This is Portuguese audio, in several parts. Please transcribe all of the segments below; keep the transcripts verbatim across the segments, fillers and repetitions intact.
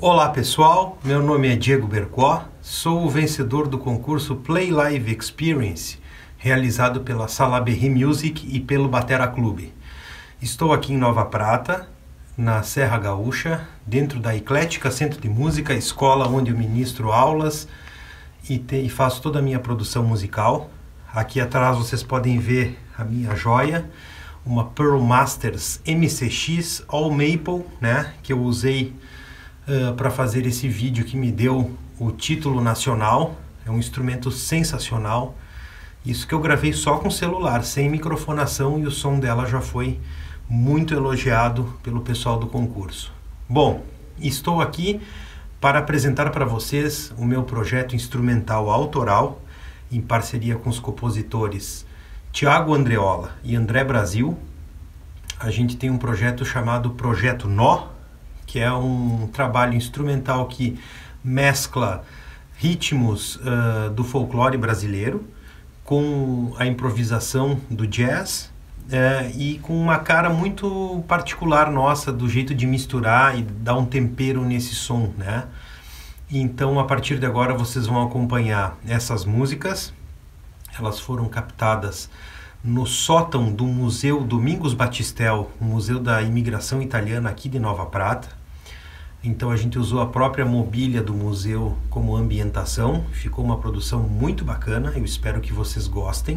Olá pessoal, meu nome é Diego Bercó, sou o vencedor do concurso Play Live Experience, realizado pela Sala Berry Music e pelo Batera Clube. Estou aqui em Nova Prata, na Serra Gaúcha, dentro da Eclética Centro de Música, escola onde eu ministro aulas e, te, e faço toda a minha produção musical. Aqui atrás vocês podem ver a minha joia, uma Pearl Masters M C X All Maple, né, que eu usei Uh, para fazer esse vídeo que me deu o título nacional. É um instrumento sensacional. Isso que eu gravei só com celular, sem microfonação, e o som dela já foi muito elogiado pelo pessoal do concurso. Bom, estou aqui para apresentar para vocês o meu projeto instrumental autoral, em parceria com os compositores Thiago Andreola e André Brasil. A gente tem um projeto chamado Projeto Nó, que é um trabalho instrumental que mescla ritmos uh, do folclore brasileiro com a improvisação do jazz uh, e com uma cara muito particular nossa, do jeito de misturar e dar um tempero nesse som, né? Então, a partir de agora, vocês vão acompanhar essas músicas. Elas foram captadas no sótão do Museu Domingos Batistel, o Museu da Imigração Italiana aqui de Nova Prata. Então a gente usou a própria mobília do museu como ambientação, ficou uma produção muito bacana, eu espero que vocês gostem.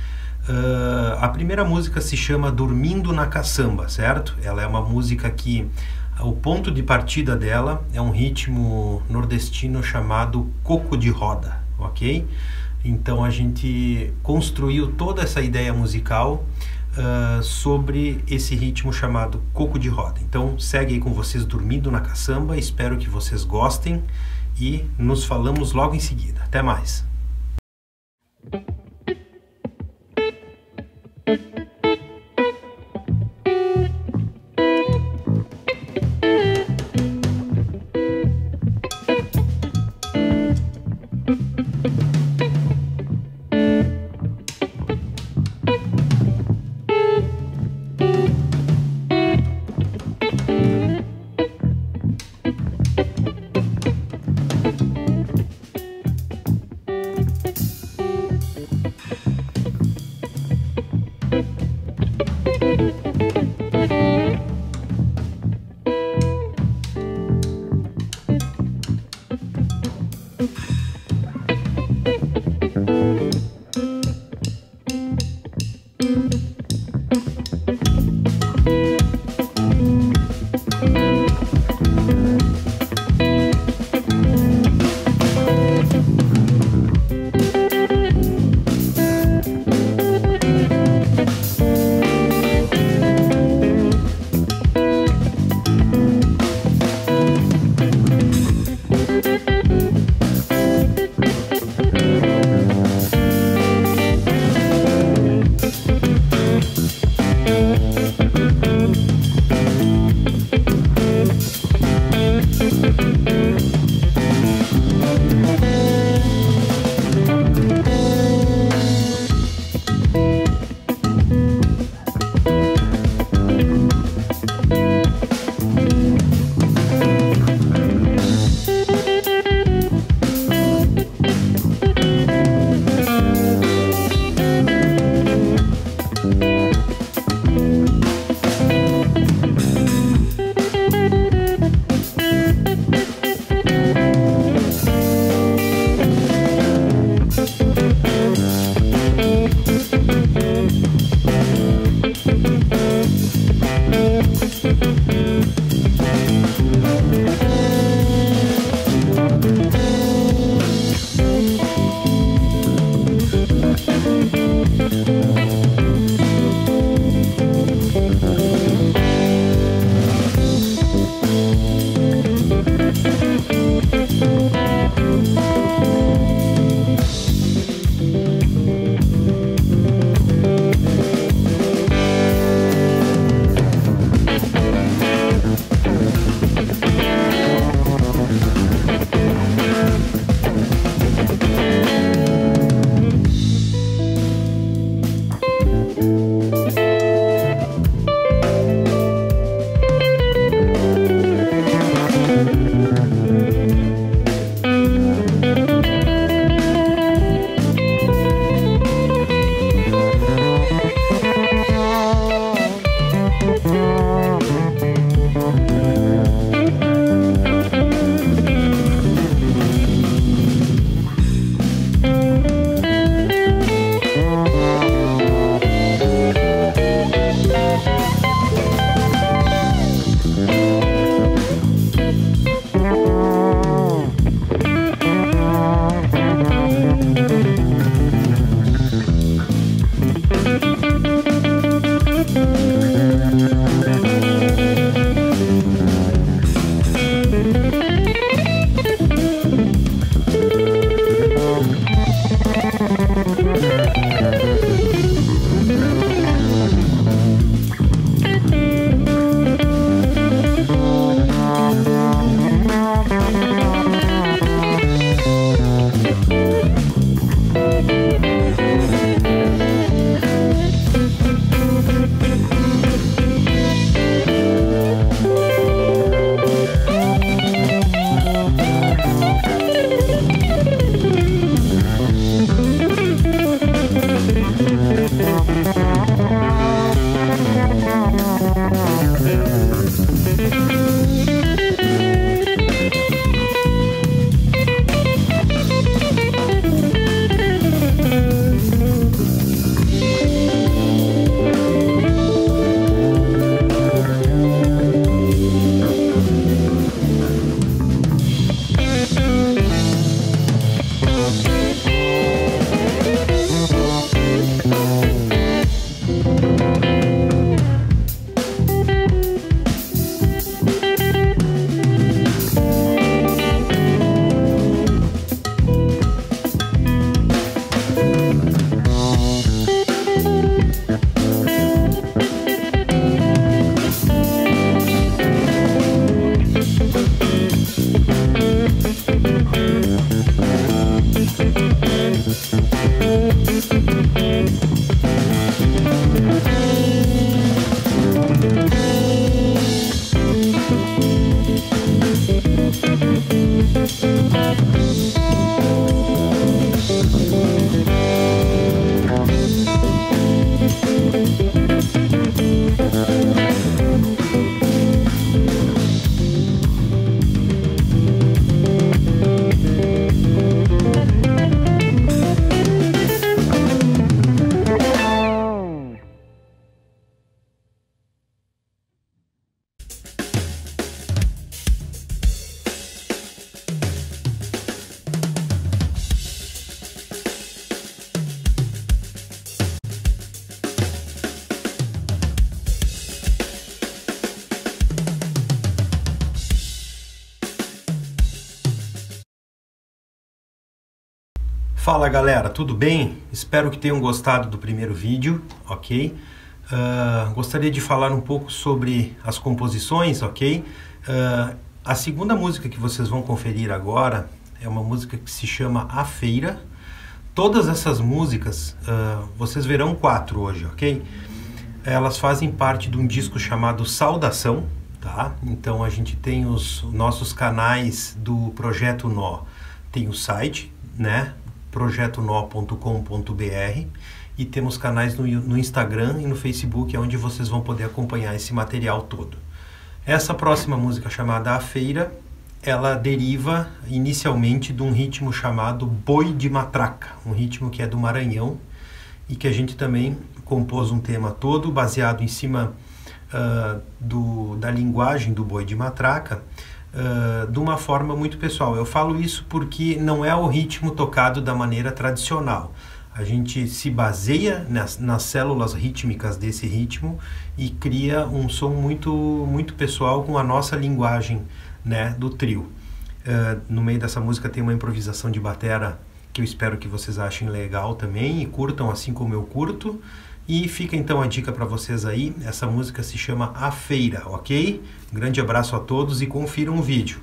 Uh, a primeira música se chama Dormindo na Caçamba, certo? Ela é uma música que o ponto de partida dela é um ritmo nordestino chamado coco de roda, ok? Então a gente construiu toda essa ideia musical uh, sobre esse ritmo chamado coco de roda. Então segue aí com vocês Dormindo na Caçamba, espero que vocês gostem e nos falamos logo em seguida. Até mais! Fala galera, tudo bem? Espero que tenham gostado do primeiro vídeo, ok? Uh, gostaria de falar um pouco sobre as composições, ok? Uh, a segunda música que vocês vão conferir agora é uma música que se chama A Feira. Todas essas músicas, uh, vocês verão quatro hoje, ok? Elas fazem parte de um disco chamado Saudação, tá? Então a gente tem os nossos canais do Projeto Nó, tem o site, né? projeto nó ponto com ponto br, e temos canais no, no Instagram e no Facebook, onde vocês vão poder acompanhar esse material todo. Essa próxima música, chamada A Feira, ela deriva inicialmente de um ritmo chamado Boi de Matraca, um ritmo que é do Maranhão e que a gente também compôs um tema todo baseado em cima uh, do, da linguagem do Boi de Matraca, Uh, de uma forma muito pessoal. Eu falo isso porque não é o ritmo tocado da maneira tradicional. A gente se baseia nas, nas células rítmicas desse ritmo e cria um som muito, muito pessoal com a nossa linguagem, né, do trio. Uh, no meio dessa música tem uma improvisação de batera que eu espero que vocês achem legal também e curtam assim como eu curto. E fica então a dica para vocês aí, essa música se chama A Feira, ok? Um grande abraço a todos e confiram o vídeo.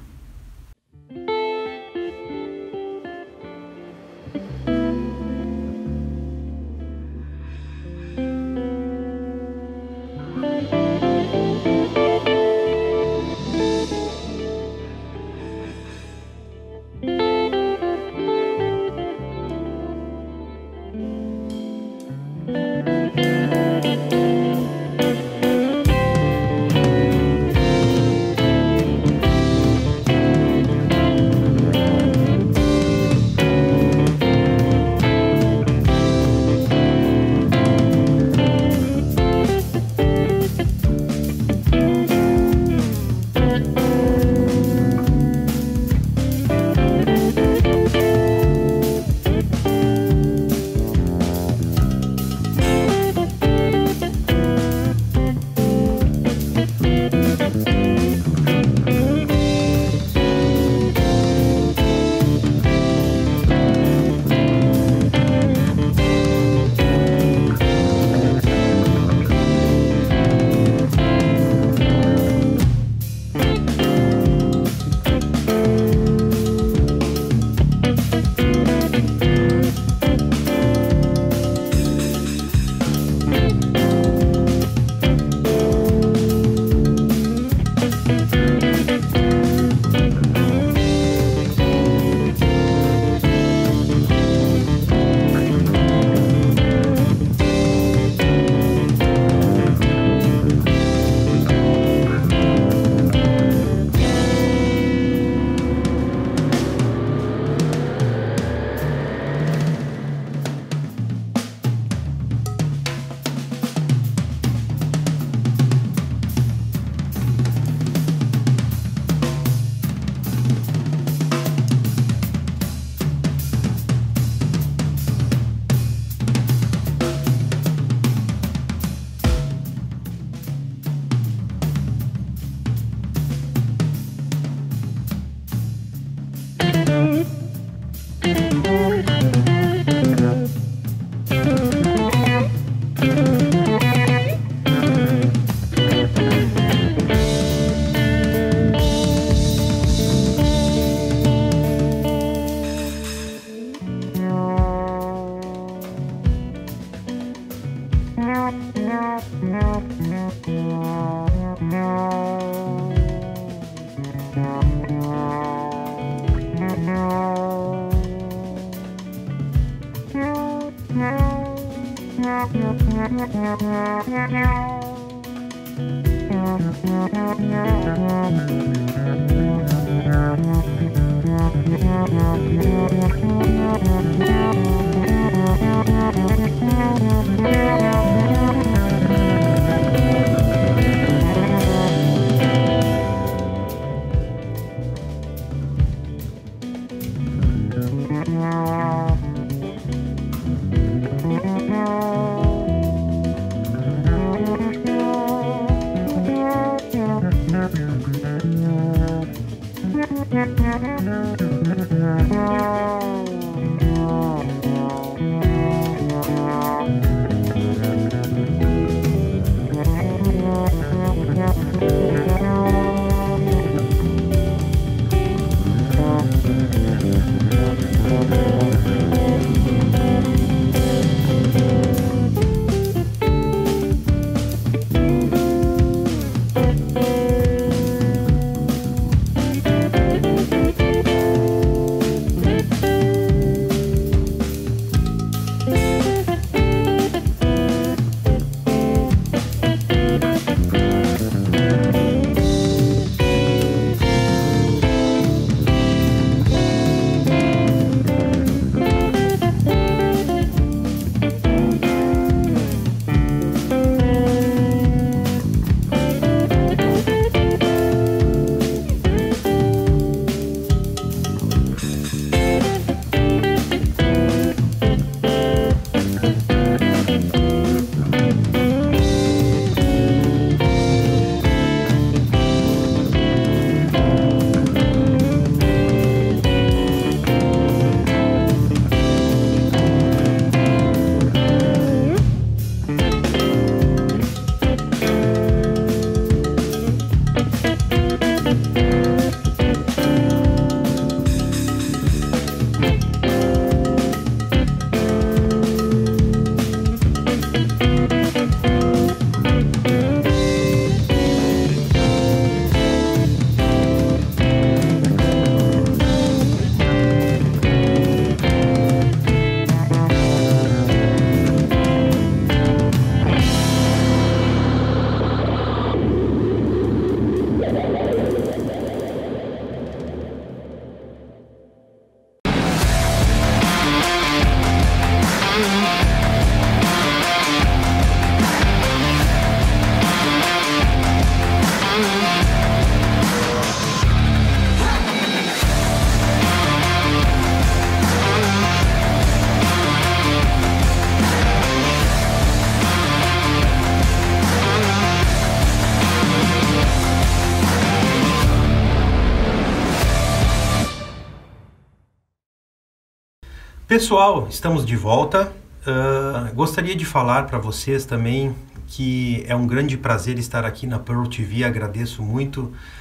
Pessoal, estamos de volta. Uh, gostaria de falar para vocês também que é um grande prazer estar aqui na Pearl T V. Agradeço muito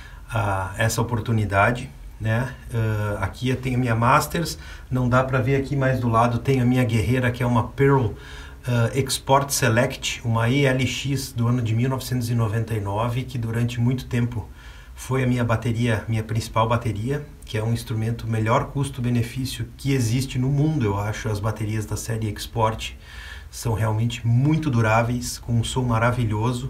uh, essa oportunidade, né? Uh, aqui eu tenho a minha Masters, não dá para ver aqui mais do lado, tem a minha guerreira, que é uma Pearl uh, Export Select, uma E L X do ano de mil novecentos e noventa e nove, que durante muito tempo foi a minha bateria, minha principal bateria, que é um instrumento melhor custo-benefício que existe no mundo, eu acho. As baterias da série Export são realmente muito duráveis, com um som maravilhoso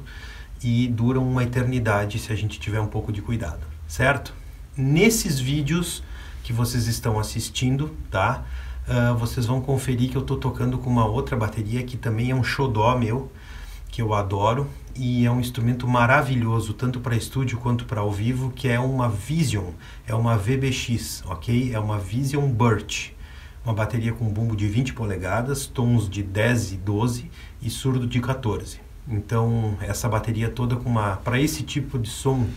e duram uma eternidade se a gente tiver um pouco de cuidado, certo? Nesses vídeos que vocês estão assistindo, tá? Uh, vocês vão conferir que eu estou tocando com uma outra bateria que também é um xodó meu, que eu adoro, e é um instrumento maravilhoso, tanto para estúdio quanto para ao vivo, que é uma Vision, é uma V B X, ok? É uma Vision Birch, uma bateria com bumbo de vinte polegadas, tons de dez e doze e surdo de quatorze. Então, essa bateria toda com uma, para esse tipo de som,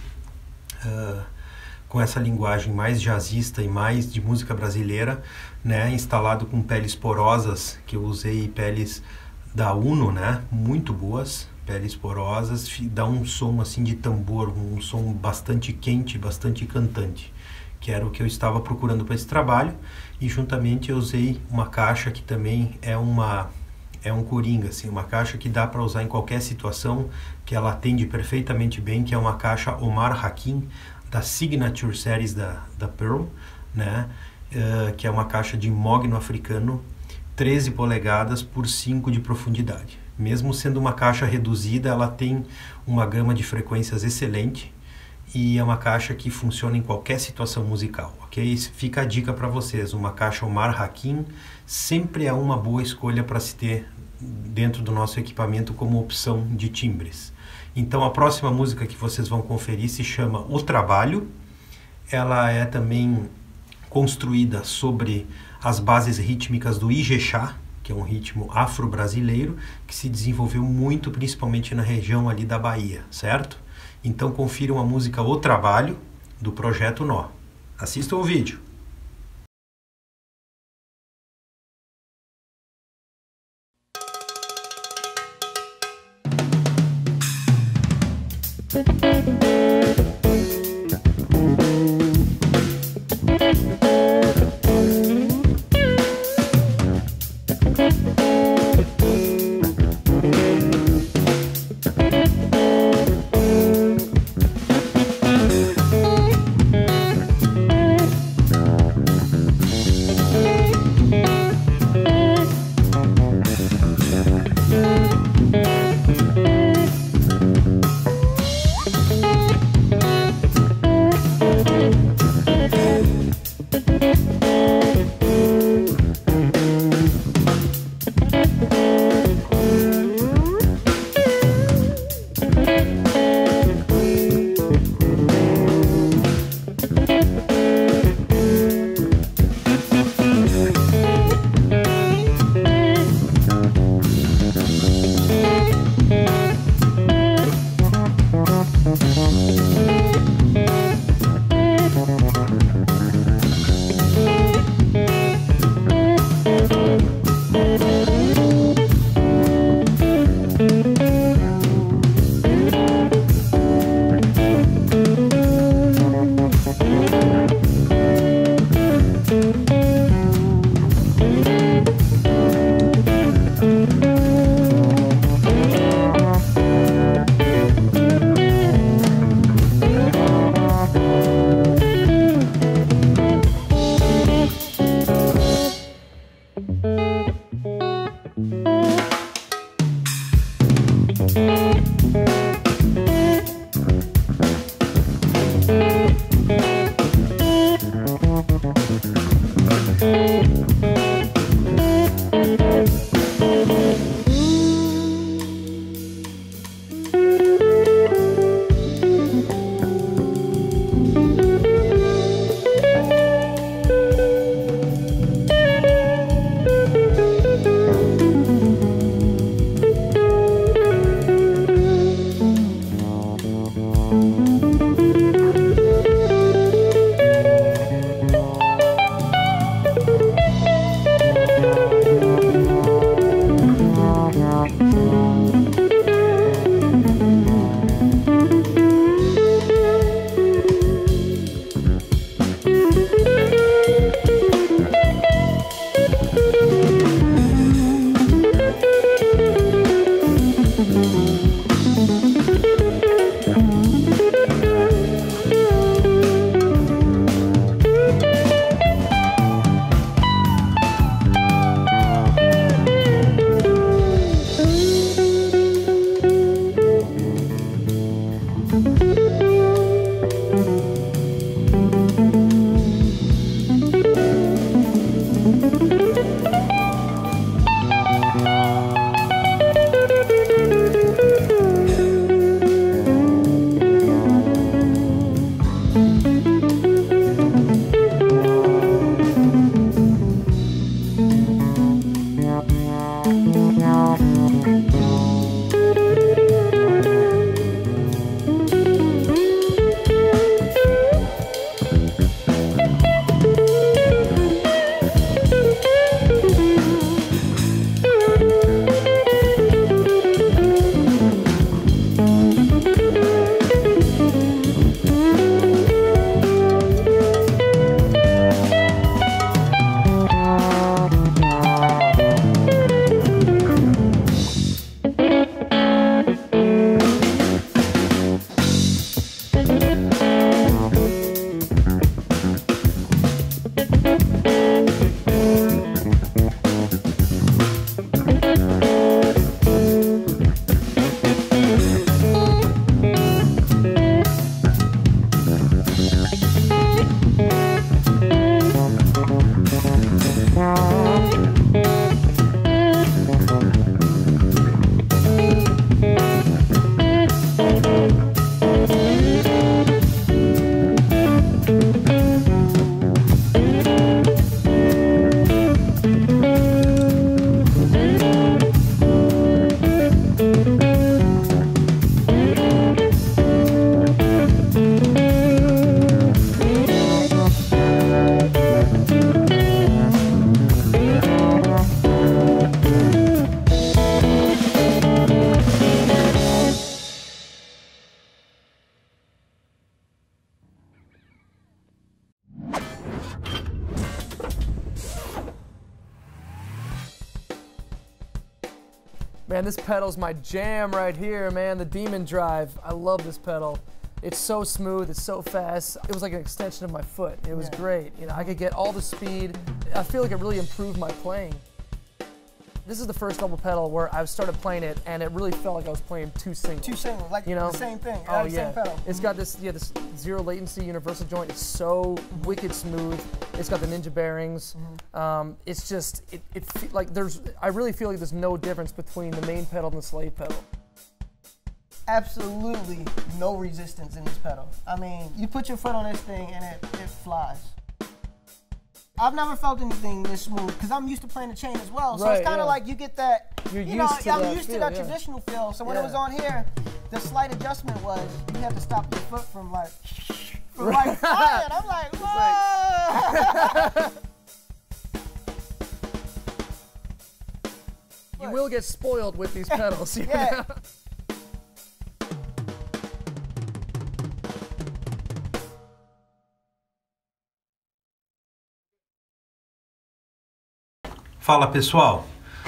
uh, com essa linguagem mais jazzista e mais de música brasileira, né? Instalado com peles porosas, que eu usei peles da Uno, né? Muito boas, peles porosas, dá um som assim de tambor, um som bastante quente, bastante cantante, que era o que eu estava procurando para esse trabalho. E juntamente eu usei uma caixa que também é uma é um coringa, assim, uma caixa que dá para usar em qualquer situação, que ela atende perfeitamente bem, que é uma caixa Omar Hakim da Signature Series da, da Pearl, né? Uh, que é uma caixa de mogno africano, treze polegadas por cinco de profundidade. Mesmo sendo uma caixa reduzida, ela tem uma gama de frequências excelente e é uma caixa que funciona em qualquer situação musical, ok? Fica a dica para vocês, uma caixa Omar Hakim sempre é uma boa escolha para se ter dentro do nosso equipamento como opção de timbres. Então a próxima música que vocês vão conferir se chama O Trabalho. Ela é também construída sobre as bases rítmicas do Ijexá, que é um ritmo afro-brasileiro que se desenvolveu muito principalmente na região ali da Bahia, certo? Então confiram a música O Trabalho, do Projeto Nó. Assistam o vídeo. Man, this pedal's my jam right here, man. The Demon Drive. I love this pedal. It's so smooth, it's so fast. It was like an extension of my foot. It was yeah. great. You know, I could get all the speed. I feel like it really improved my playing. This is the first double pedal where I started playing it, and it really felt like I was playing two singles. Two singles, like you know? the same thing. Oh the yeah. Same pedal. It's got this, yeah, this zero latency universal joint. It's so mm-hmm. wicked smooth. It's got the Ninja bearings. Mm-hmm. um, it's just, it, it like there's. I really feel like there's no difference between the main pedal and the slave pedal. Absolutely no resistance in this pedal. I mean, you put your foot on this thing and it, it flies. I've never felt anything this smooth because I'm used to playing the chain as well. So right, it's kind of yeah. like you get that, You're you used know, to I'm that used feel, to that yeah. traditional feel. So when yeah. it was on here, the slight adjustment was you have to stop your foot from like, from like flying. I'm like, whoa! You will get spoiled with these pedals. Yeah. Fala pessoal,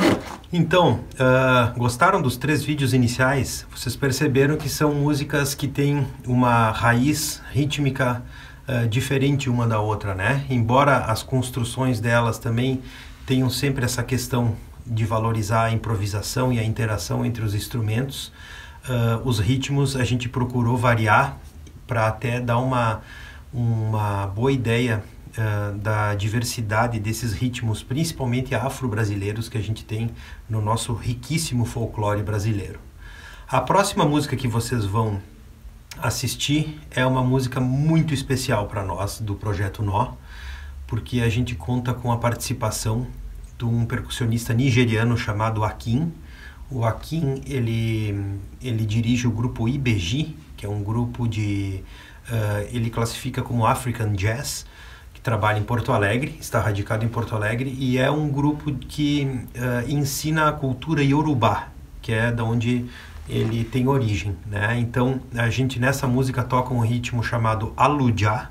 então, uh, gostaram dos três vídeos iniciais? Vocês perceberam que são músicas que têm uma raiz rítmica uh, diferente uma da outra, né? Embora as construções delas também tenham sempre essa questão de valorizar a improvisação e a interação entre os instrumentos, uh, os ritmos a gente procurou variar para até dar uma, uma boa ideia Uh, da diversidade desses ritmos, principalmente afro-brasileiros, que a gente tem no nosso riquíssimo folclore brasileiro. A próxima música que vocês vão assistir é uma música muito especial para nós do Projeto Nó, porque a gente conta com a participação de um percussionista nigeriano chamado Akin. O Akin, ele, ele dirige o grupo I B G, que é um grupo de... Uh, ele classifica como African Jazz, que trabalha em Porto Alegre, está radicado em Porto Alegre, e é um grupo que uh, ensina a cultura iorubá, que é da onde ele tem origem, né? Então a gente nessa música toca um ritmo chamado alujá.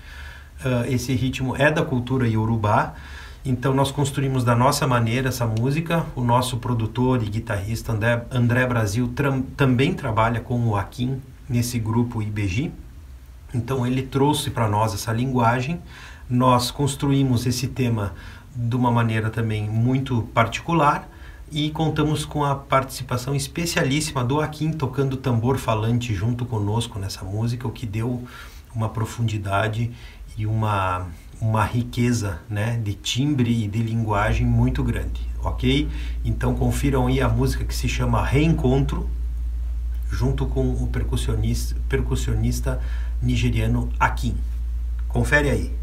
Uh, esse ritmo é da cultura iorubá, então nós construímos da nossa maneira essa música. O nosso produtor e guitarrista André, André Brasil também trabalha com o Akin nesse grupo I B G, então ele trouxe para nós essa linguagem. Nós construímos esse tema de uma maneira também muito particular e contamos com a participação especialíssima do Akin tocando tambor falante junto conosco nessa música, o que deu uma profundidade e uma, uma riqueza, né, de timbre e de linguagem muito grande, ok? Então confiram aí a música que se chama Reencontro, junto com o percussionista, percussionista nigeriano Akin. Confere aí.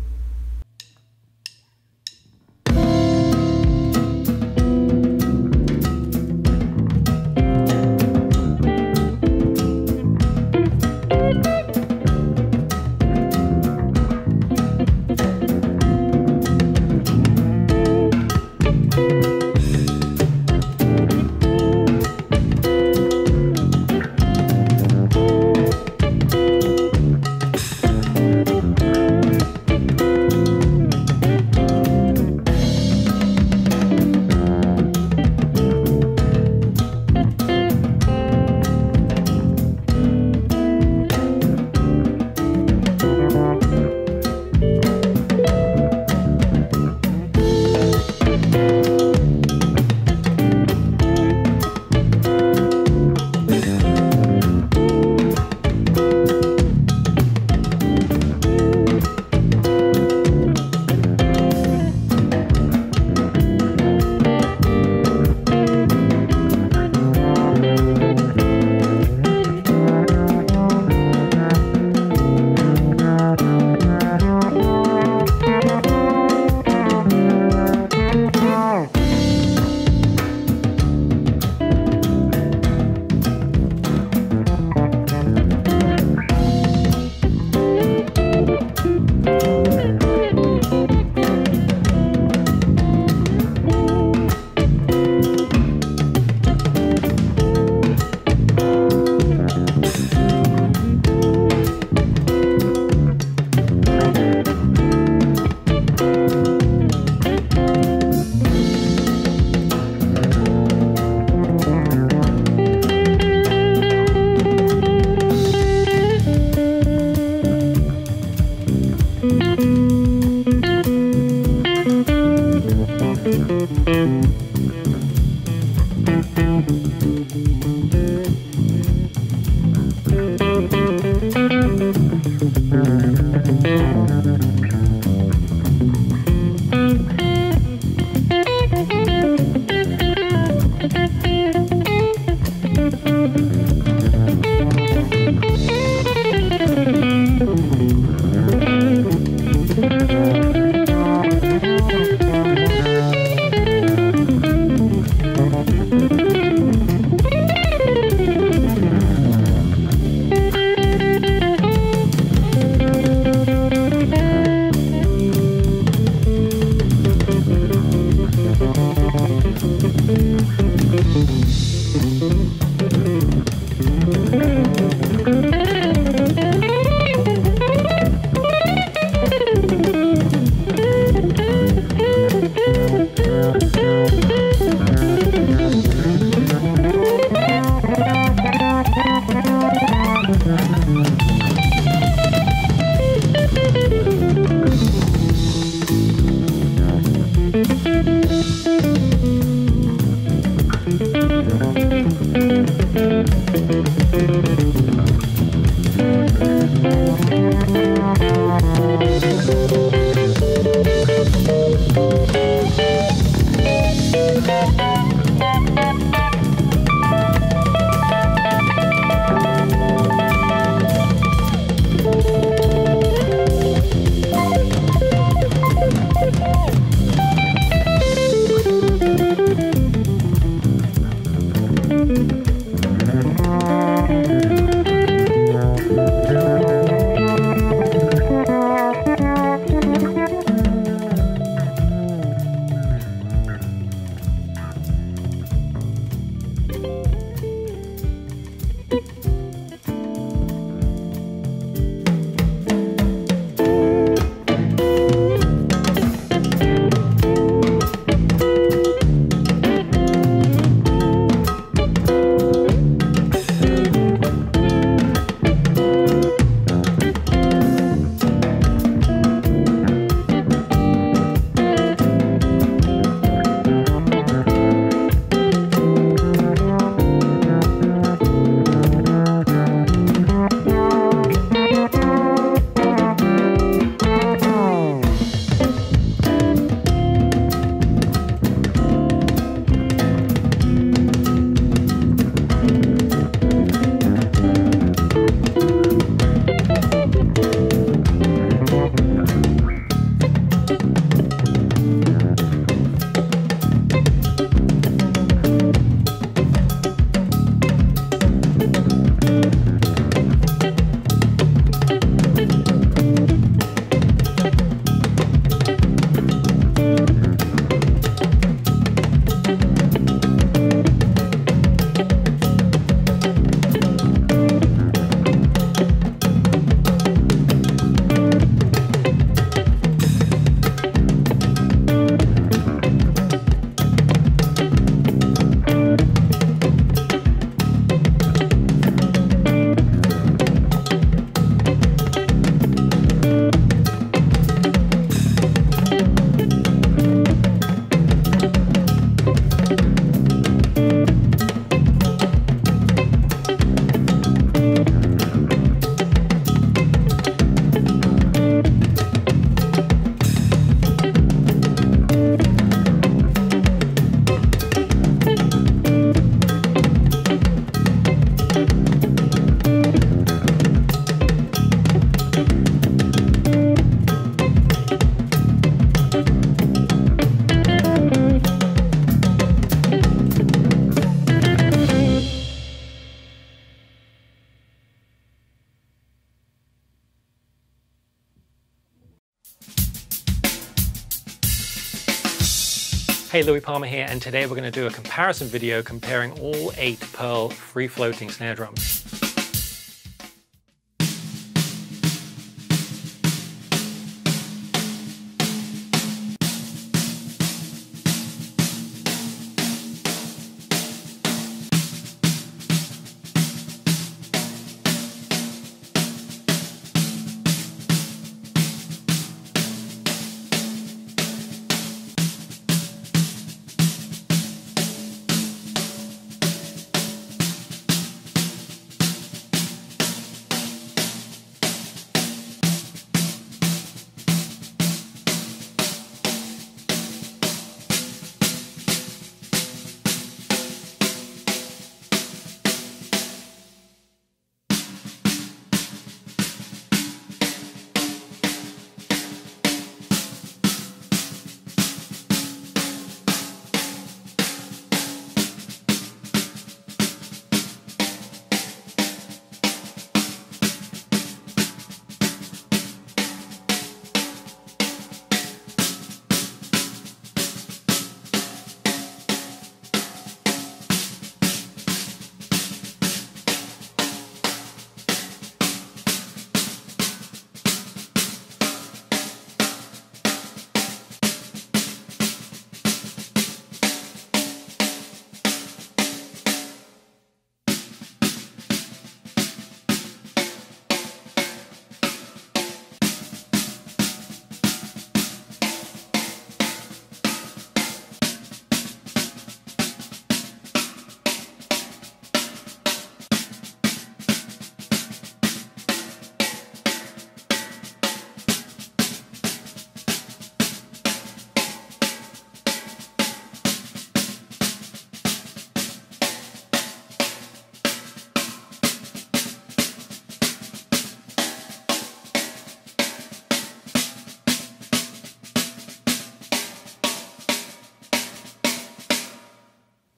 Hey, Louis Palmer here, and today we're going to do a comparison video comparing all eight Pearl free-floating snare drums.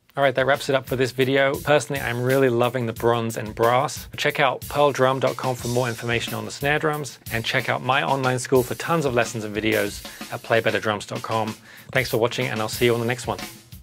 All right, that wraps it up for this video. Personally, I'm really loving the bronze and brass. Check out pearl drum dot com for more information on the snare drums, and check out my online school for tons of lessons and videos at play better drums dot com. Thanks for watching, and I'll see you on the next one.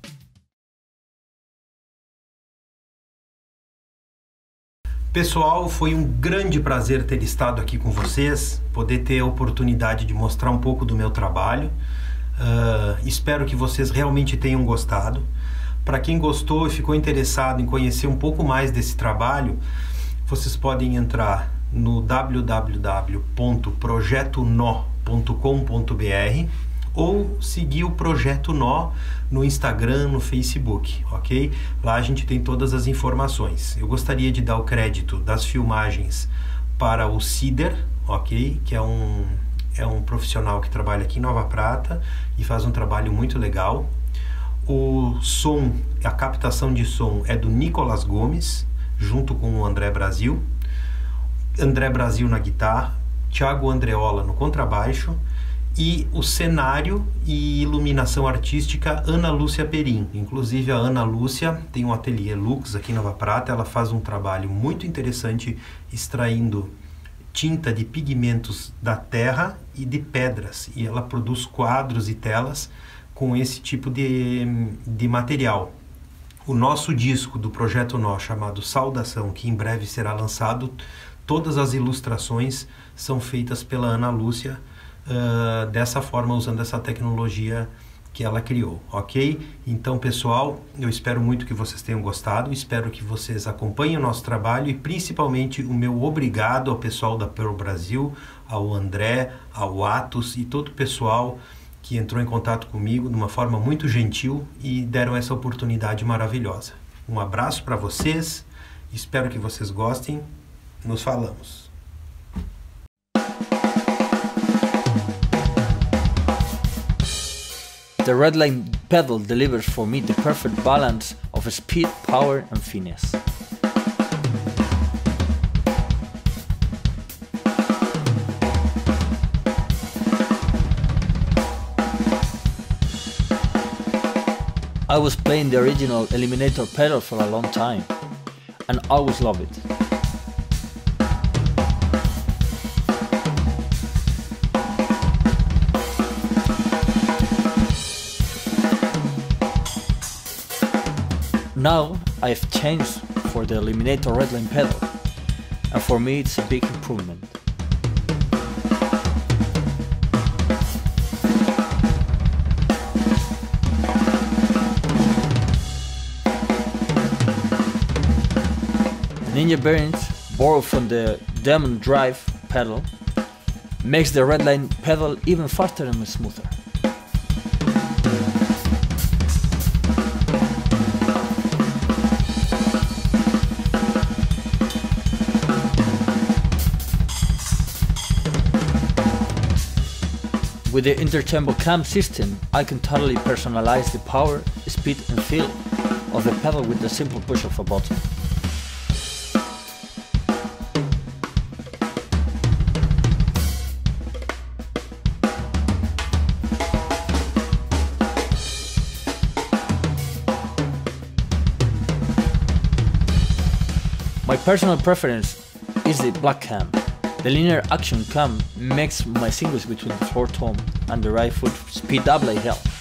Pessoal, foi um grande prazer ter estado aqui com vocês, poder ter a oportunidade de mostrar um pouco do meu trabalho. Uh, espero que vocês realmente tenham gostado. Para quem gostou e ficou interessado em conhecer um pouco mais desse trabalho, vocês podem entrar no w w w ponto projeto nó ponto com ponto b r ou seguir o Projeto Nó no Instagram, no Facebook, ok? Lá a gente tem todas as informações. Eu gostaria de dar o crédito das filmagens para o Cider, ok? Que é um, é um profissional que trabalha aqui em Nova Prata e faz um trabalho muito legal. O som, a captação de som é do Nicolas Gomes, junto com o André Brasil. André Brasil na guitarra, Thiago Andreola no contrabaixo, e o cenário e iluminação artística Ana Lúcia Perim. Inclusive a Ana Lúcia tem um ateliê Lux aqui em Nova Prata. Ela faz um trabalho muito interessante extraindo tinta de pigmentos da terra e de pedras, e ela produz quadros e telas com esse tipo de, de material. O nosso disco do Projeto Nó, chamado Saudação, que em breve será lançado, todas as ilustrações são feitas pela Ana Lúcia, Uh, dessa forma, usando essa tecnologia que ela criou, ok? Então, pessoal, eu espero muito que vocês tenham gostado, espero que vocês acompanhem o nosso trabalho e principalmente o meu obrigado ao pessoal da Pearl Brasil, ao André, ao Atos e todo o pessoal que entrou em contato comigo de uma forma muito gentil e deram essa oportunidade maravilhosa. Um abraço para vocês, espero que vocês gostem, nos falamos. The Redline pedal delivers for me the perfect balance of speed, power and finesse. I was playing the original Eliminator pedal for a long time and always love it. Now I've changed for the Eliminator Redline pedal, and for me it's a big improvement. The Ninja bearings, borrowed from the Demon Drive pedal, makes the Redline pedal even faster and smoother. With the interchangeable cam system, I can totally personalize the power, speed and feel of the pedal with the simple push of a button. My personal preference is the black cam. The linear action cam makes my singles between the floor tom and the right foot speed up like hell.